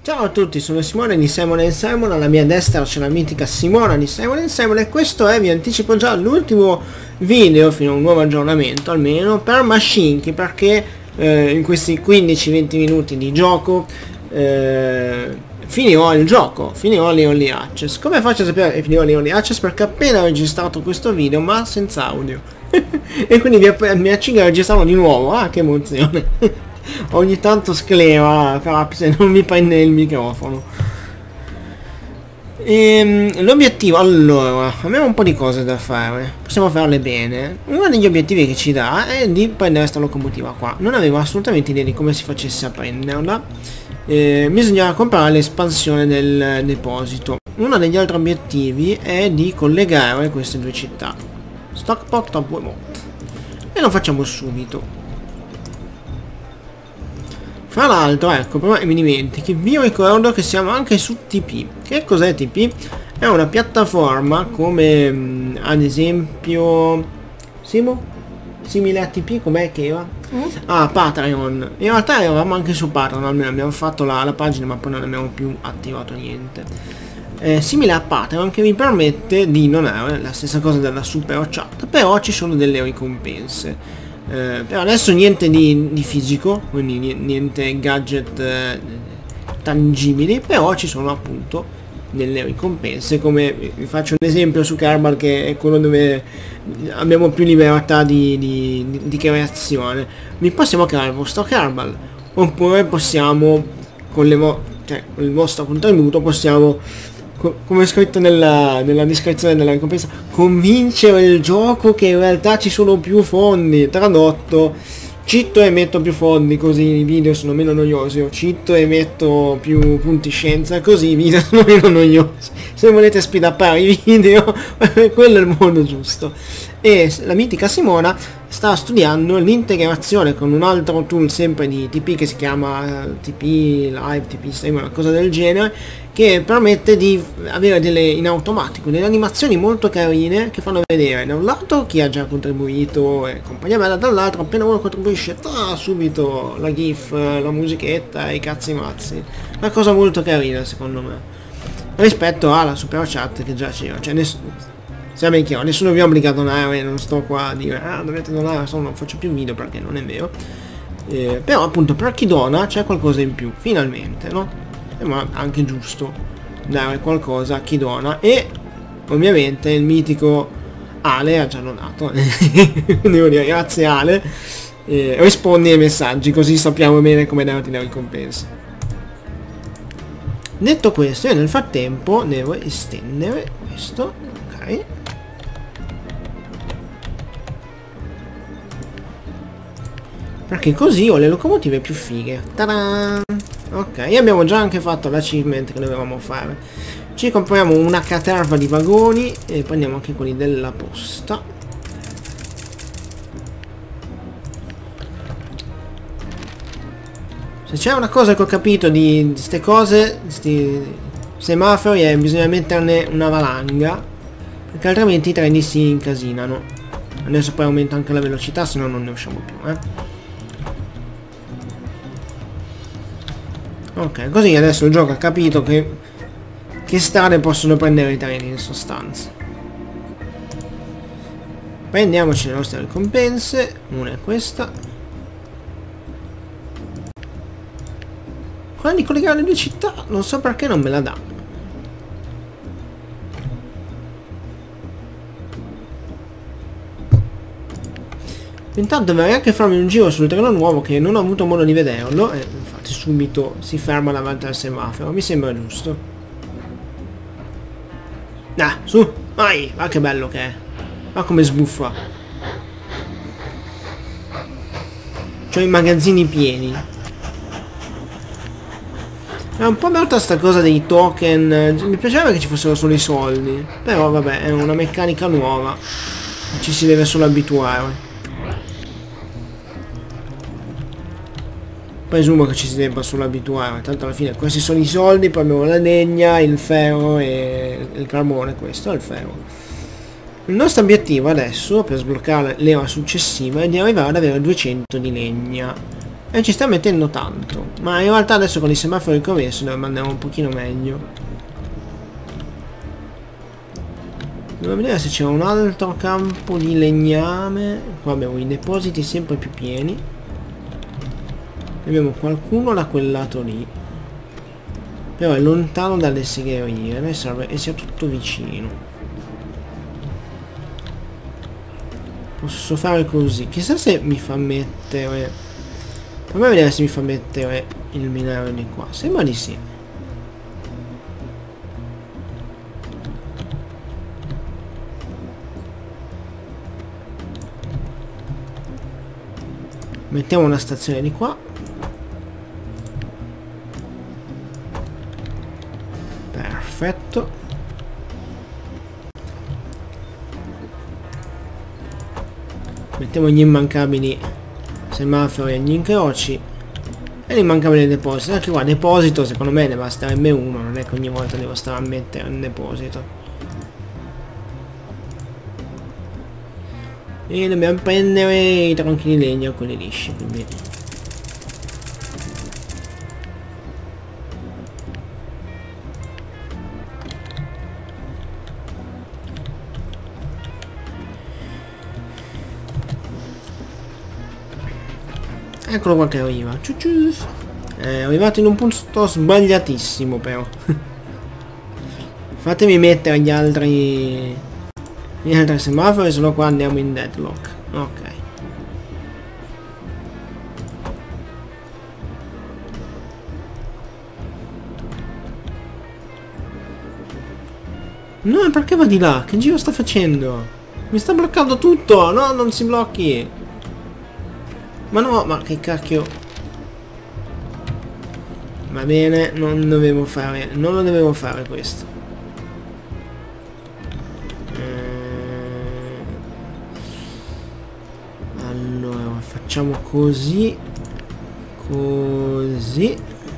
Ciao a tutti, sono Simone di Simon & Simon, alla mia destra c'è la mitica Simona di Simon & Simon e questo è, vi anticipo già, l'ultimo video fino a un nuovo aggiornamento almeno per Mashinki, perché in questi 15-20 minuti di gioco finirò il gioco, finirò l'Early Access. Come faccio a sapere che finirò l'Early Access? Perché appena ho registrato questo video ma senza audio e quindi mi accingo a registrarlo di nuovo. Ah, che emozione! Ogni tanto sclera se non mi prende il microfono. L'obiettivo, allora, abbiamo un po' di cose da fare, possiamo farle bene. Uno degli obiettivi che ci dà è di prendere questa locomotiva qua. Non avevo assolutamente idea di come si facesse a prenderla. Bisogna comprare l'espansione del deposito. Uno degli altri obiettivi è di collegare queste due città, Stockport a Beaumont, e lo facciamo subito. Fra l'altro, ecco, prima mi dimentichi, vi ricordo che siamo anche su TP. Che cos'è TP? È una piattaforma come ad esempio simile a TP, com'è che era? Ah, Patreon. In realtà eravamo anche su Patreon, almeno abbiamo fatto la pagina ma poi non abbiamo più attivato niente. Simile a Patreon, che vi permette di non avere la stessa cosa della super chat, però ci sono delle ricompense. Per adesso niente di fisico, quindi niente gadget tangibili, però ci sono appunto delle ricompense, come vi faccio un esempio su Kerbal, che è quello dove abbiamo più libertà di creazione. Vi possiamo creare il vostro Kerbal, oppure possiamo con il vostro contributo possiamo, come è scritto nella descrizione della ricompensa, convincere il gioco che in realtà ci sono più fondi. Tradotto: citto e metto più fondi così i video sono meno noiosi, o citto e metto più punti scienza così i video sono meno noiosi. Se volete speedappare i video quello è il modo giusto. E la mitica Simona sta studiando l'integrazione con un altro tool sempre di TP che si chiama TP Live, TP Stream, una cosa del genere, che permette di avere in automatico delle animazioni molto carine che fanno vedere da un lato chi ha già contribuito e compagnia bella, dall'altro appena uno contribuisce subito la gif, la musichetta e i cazzi mazzi. Una cosa molto carina secondo me rispetto alla super chat che già c'era. Cioè siamo ben chiaro, nessuno vi ha obbligato a donare, non sto qua a dire dovete donare, se no non faccio più video, perché non è vero. Però appunto per chi dona c'è qualcosa in più, finalmente, no? Ma anche giusto dare qualcosa a chi dona, e ovviamente il mitico Ale ha già donato. Devo dire grazie Ale, rispondi ai messaggi così sappiamo bene come darti le ricompense. Detto questo, io nel frattempo devo estendere questo, ok, perché così ho le locomotive più fighe. Ta-da! Ok, e abbiamo già anche fatto l'achievement che dovevamo fare. Ci compriamo una caterva di vagoni e prendiamo anche quelli della posta. Se c'è una cosa che ho capito di queste cose, questi semafori, è bisogna metterne una valanga, perché altrimenti i treni si incasinano. Adesso poi aumento anche la velocità, se no non ne usciamo più, Ok, così adesso il gioco ha capito che strade possono prendere i treni, in sostanza. Prendiamoci le nostre ricompense. Una è questa. Quella di collegare le due città, non so perché non me la dà. Intanto vorrei anche farmi un giro sul treno nuovo, che non ho avuto modo di vederlo, e infatti subito si ferma davanti al semaforo, mi sembra giusto. Su, vai, va che bello che è, va come sbuffa. C'ho i magazzini pieni. È un po' brutta sta cosa dei token, mi piaceva che ci fossero solo i soldi, però vabbè, è una meccanica nuova, ci si deve solo abituare. Presumo che ci si debba solo abituare, tanto alla fine questi sono i soldi, poi abbiamo la legna, il ferro e il carbone. Questo è il ferro. Il nostro obiettivo adesso per sbloccare l'era successiva è di arrivare ad avere 200 di legna. E ci sta mettendo tanto. Ma in realtà adesso con i semafori che ho messo dovrebbe andare un pochino meglio. Devo vedere se c'è un altro campo di legname. Qua abbiamo i depositi sempre più pieni. Abbiamo qualcuno da quel lato lì. Però è lontano dalle segherie. A me serve che sia tutto vicino. Posso fare così. Chissà se mi fa mettere... Fammi vedere se mi fa mettere il minario di qua. Sembra di sì. Mettiamo una stazione di qua. Perfetto. Mettiamo gli immancabili semafori agli incroci e l'immancabile deposito. Anche qua deposito secondo me ne basterebbe uno, non è che ogni volta devo stare a mettere un deposito. E dobbiamo prendere i tronchi di legno, quelli lisci, quindi eccolo qua che arriva. È arrivato in un punto sbagliatissimo però. Fatemi mettere gli altri semafori, sennò qua andiamo in deadlock. Ok. No, perché va di là? Che giro sta facendo? Mi sta bloccando tutto! No, non si blocchi! Ma no, ma che cacchio. Va bene, non lo dovevo fare questo. Allora, facciamo così. Così.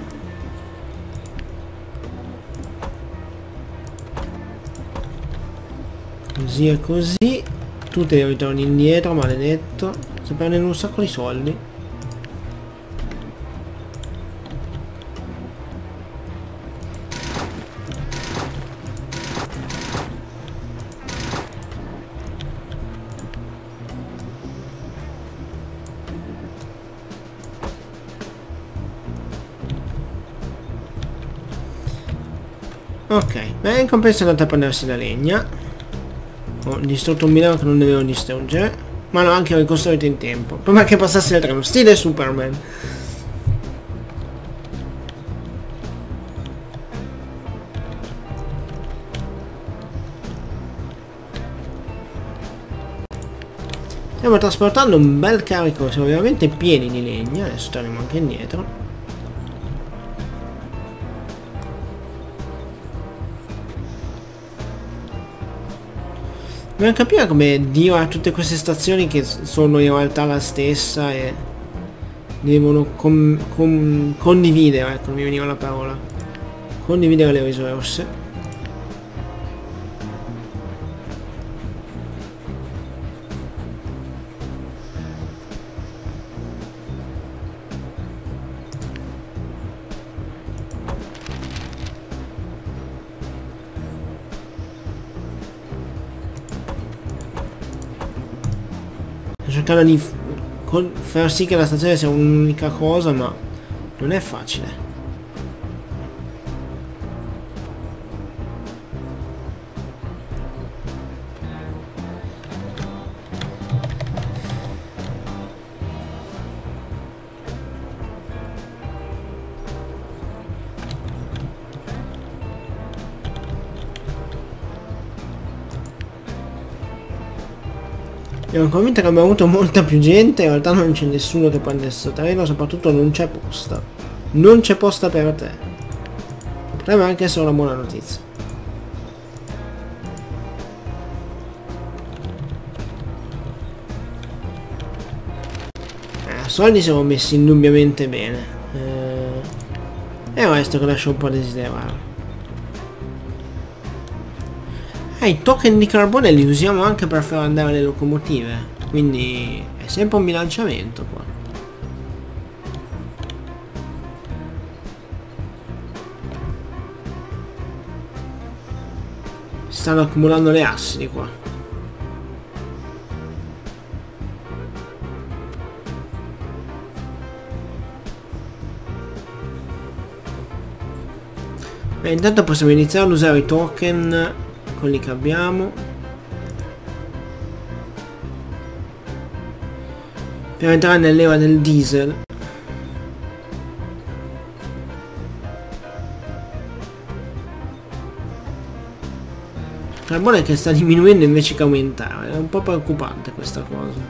Così e così. Tu te ne ritorni indietro, maledetto. Sto prendendo un sacco di soldi. Ok, beh, in compenso è andato a prendersi la legna. Ho distrutto un binario che non dovevo distruggere. Ma l'ho anche ricostruito in tempo. Prima che passasse il treno. Stile Superman. Stiamo trasportando un bel carico. Siamo veramente pieni di legna. Adesso torniamo anche indietro. Dobbiamo capire come Dio ha tutte queste stazioni che sono in realtà la stessa e devono condividere, ecco, non mi veniva la parola, condividere le risorse. Cercare di far sì che la stazione sia un'unica cosa, ma non è facile. Ero convinto che abbiamo avuto molta più gente, in realtà non c'è nessuno che prende questo treno, soprattutto non c'è posta. Non c'è posta per te. Potrebbe anche essere una buona notizia. Soldi siamo messi indubbiamente bene. E il resto che lascia un po' a desiderare. I token di carbone li usiamo anche per far andare le locomotive, quindi è sempre un bilanciamento qua. stanno accumulando le assi di qua. Beh, intanto possiamo iniziare ad usare i token, quelli che abbiamo, per entrare nell'era del diesel. Il carbone che sta diminuendo invece che aumentare, è un po' preoccupante questa cosa.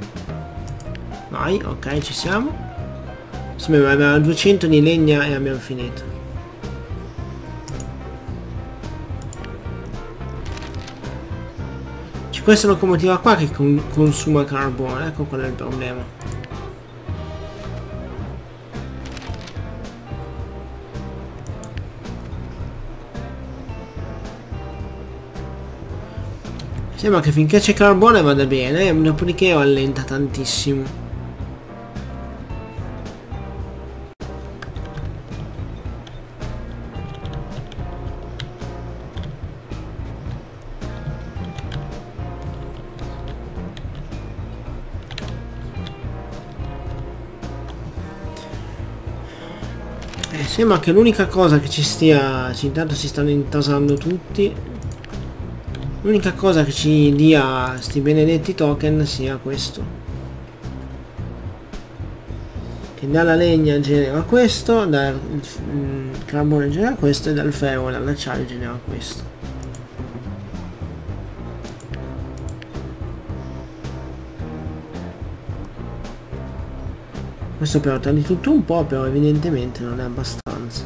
Vai, ok, ci siamo. Sembra avere 200 di legna e abbiamo finito. C'è questa locomotiva qua che consuma carbone, ecco qual è il problema. Sembra che finché c'è carbone vada bene, dopodiché rallenta tantissimo. Sembra che l'unica cosa che ci stia... intanto si stanno intasando tutti. L'unica cosa che ci dia sti benedetti token sia questo. Che dalla legna genera questo, dal carbone genera questo e dal ferro e dall'acciaio genera questo. Questo però tagli tutto un po', però evidentemente non è abbastanza.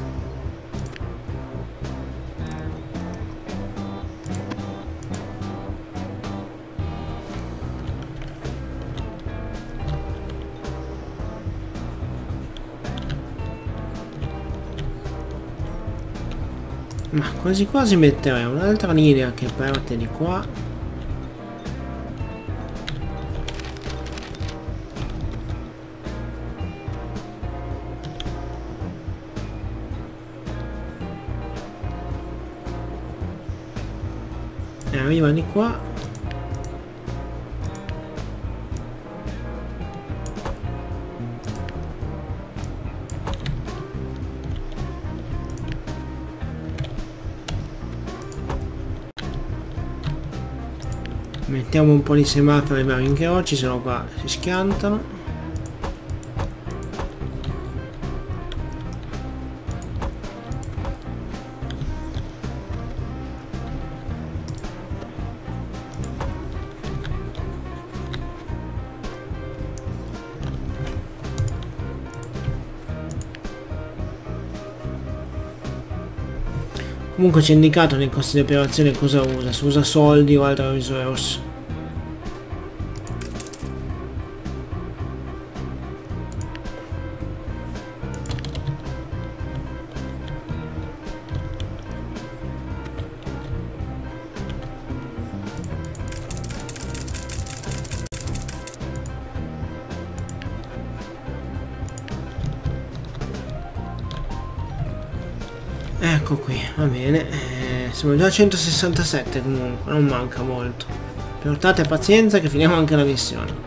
Ma quasi quasi metterei un'altra linea che parte di qua. E arriva di qua. Mettiamo un po' di semafori ai vari incroci, se no qua si schiantano. Comunque c'è indicato nei costi di operazione cosa usa, se usa soldi o altre risorse. Ecco qui, va bene, siamo già a 167 comunque, non manca molto. Portate pazienza che finiamo anche la missione.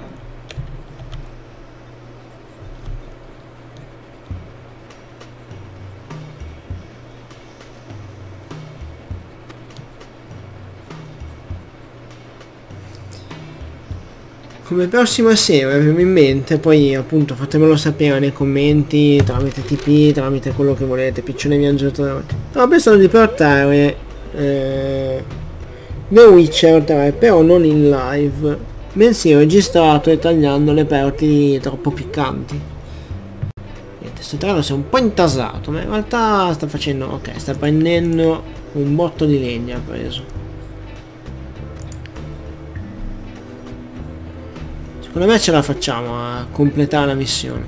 Come prossima serie avevo in mente, poi appunto fatemelo sapere nei commenti, tramite TP, tramite quello che volete, piccione viaggiatore. Stavo pensando di portare The Witcher 3, però non in live, bensì registrato e tagliando le parti troppo piccanti. Niente, sto treno si è un po' intasato, ma in realtà sta facendo... ok, sta prendendo un botto di legna, ha preso. Secondo me ce la facciamo a completare la missione.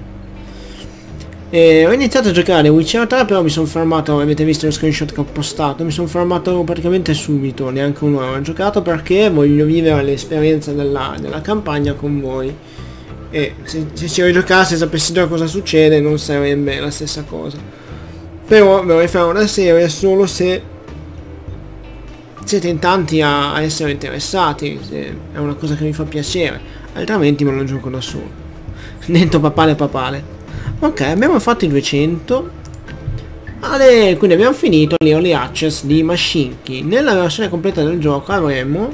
Ho iniziato a giocare a Witcher 3, però mi sono fermato, avete visto lo screenshot che ho postato, mi sono fermato praticamente subito, neanche un'ora ho giocato, perché voglio vivere l'esperienza della campagna con voi. E se ci rigiocasse e sapessi già cosa succede non sarebbe la stessa cosa. Però vorrei fare una serie solo se siete in tanti a essere interessati, se è una cosa che mi fa piacere, altrimenti me lo gioco da solo. Dentro papale papale. Ok, abbiamo fatto i 200. Quindi abbiamo finito l'Early Access di Machine Key. Nella versione completa del gioco avremo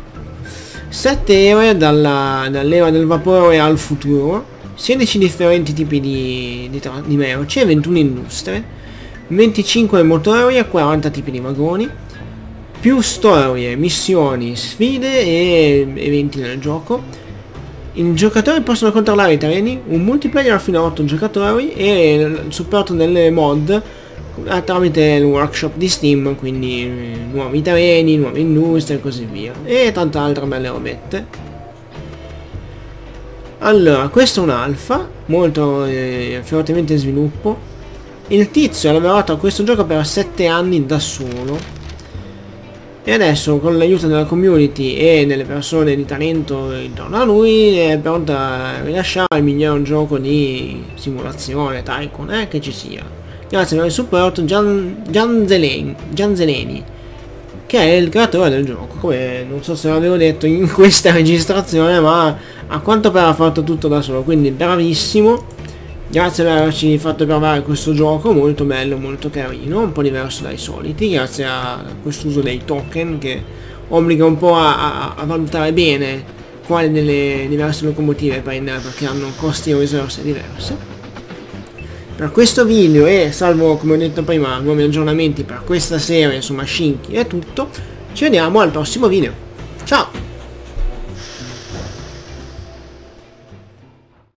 7 ere dall'era del vapore al futuro, 16 differenti tipi di merci e 21 industrie, 25 motori e 40 tipi di vagoni, più storie, missioni, sfide e eventi nel gioco. I giocatori possono controllare i treni, un multiplayer fino a 8 giocatori e il supporto delle mod tramite il workshop di Steam, quindi nuovi treni, nuove industrie e così via, e tante altre belle robette. Allora, questo è un alfa molto fortemente in sviluppo. Il tizio ha lavorato a questo gioco per 7 anni da solo e adesso, con l'aiuto della community e delle persone di talento intorno a lui, è pronto a rilasciare il miglior gioco di simulazione Tycoon che ci sia. Grazie per il supporto Gian Zeleni, che è il creatore del gioco, come non so se l'avevo detto in questa registrazione, ma a quanto pare ha fatto tutto da solo, quindi bravissimo. Grazie per averci fatto provare questo gioco, molto bello, molto carino, un po' diverso dai soliti, grazie a questo uso dei token che obbliga un po' a valutare bene quali delle diverse locomotive prendere, perché hanno costi e risorse diverse. Per questo video e salvo, come ho detto prima, nuovi aggiornamenti per questa serie su Machine Key è tutto. Ci vediamo al prossimo video. Ciao!